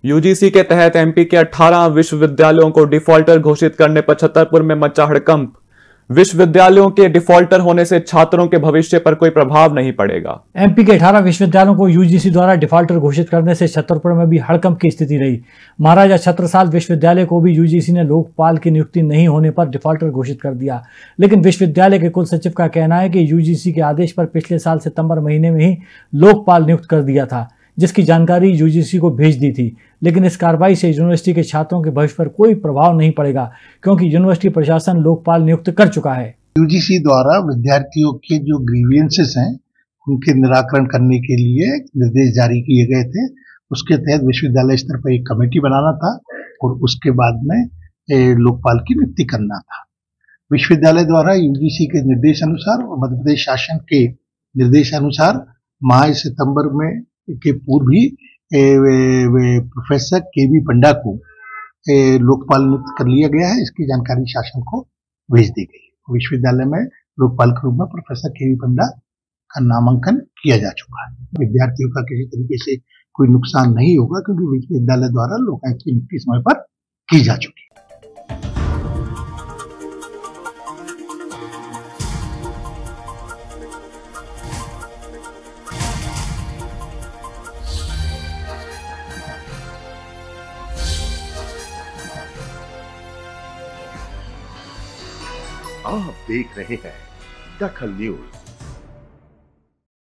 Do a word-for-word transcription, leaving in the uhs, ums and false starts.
UGC के तहत MP के अठारह विश्वविद्यालयों को डिफॉल्टर घोषित करने पर छतरपुर में मचा हड़कंप। विश्वविद्यालयों के डिफॉल्टर होने से छात्रों के भविष्य पर कोई प्रभाव नहीं पड़ेगा। एमपी के अठारह विश्वविद्यालयों को यूजीसी द्वारा डिफॉल्टर घोषित करने से छतरपुर में भी हड़कंप की स्थिति रही। महाराजा छत्रसाल विश्वविद्यालय को भी यूजीसी ने लोकपाल की नियुक्ति नहीं होने पर डिफॉल्टर घोषित कर दिया, लेकिन विश्वविद्यालय के कुल सचिव का कहना है कि यूजीसी के आदेश पर पिछले साल सितंबर महीने में ही लोकपाल नियुक्त कर दिया था, जिसकी जानकारी यूजीसी को भेज दी थी। लेकिन इस कार्रवाई से यूनिवर्सिटी के छात्रों के भविष्य पर कोई प्रभाव नहीं पड़ेगा, क्योंकि यूनिवर्सिटी प्रशासन लोकपाल नियुक्त कर चुका है। यूजीसी द्वारा विद्यार्थियों के जो ग्रीवियंसेस हैं उनके निराकरण करने के लिए निर्देश जारी किए गए थे। उसके तहत विश्वविद्यालय स्तर पर एक कमेटी बनाना था और उसके बाद में लोकपाल की नियुक्ति करना था। विश्वविद्यालय द्वारा यूजीसी के निर्देश अनुसार और मध्य प्रदेश शासन के निर्देश अनुसार माह सितंबर में के पूर्व ही प्रोफेसर के वी पंडा को लोकपाल नियुक्त कर लिया गया है। इसकी जानकारी शासन को भेज दी गई। विश्वविद्यालय में लोकपाल के रूप में प्रोफेसर के वी पंडा का नामांकन किया जा चुका है। विद्यार्थियों का किसी तरीके से कोई नुकसान नहीं होगा, क्योंकि विश्वविद्यालय द्वारा लोकायुक्त की नियुक्ति समय पर की जा चुकी है। आप देख रहे हैं दखल न्यूज।